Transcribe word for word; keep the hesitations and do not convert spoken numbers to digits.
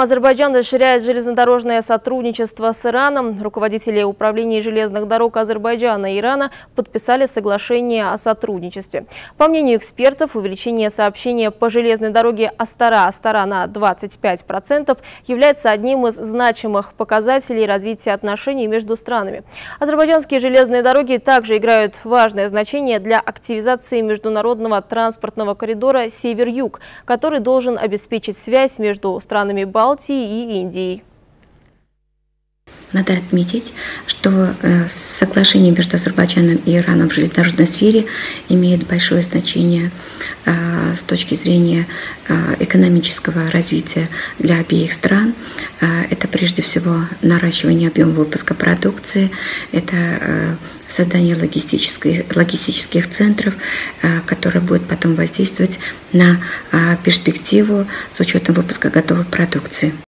Азербайджан расширяет железнодорожное сотрудничество с Ираном. Руководители управления железных дорог Азербайджана и Ирана подписали соглашение о сотрудничестве. По мнению экспертов, увеличение сообщения по железной дороге Астара-Астара на двадцать пять процентов является одним из значимых показателей развития отношений между странами. Азербайджанские железные дороги также играют важное значение для активизации международного транспортного коридора Север-Юг, который должен обеспечить связь между странами Балтии и Индии. Надо отметить, что соглашение между Азербайджаном и Ираном в железнодорожной сфере имеет большое значение с точки зрения экономического развития для обеих стран. Это прежде всего наращивание объема выпуска продукции, это создание логистических, логистических центров, которые будут потом воздействовать на перспективу с учетом выпуска готовой продукции.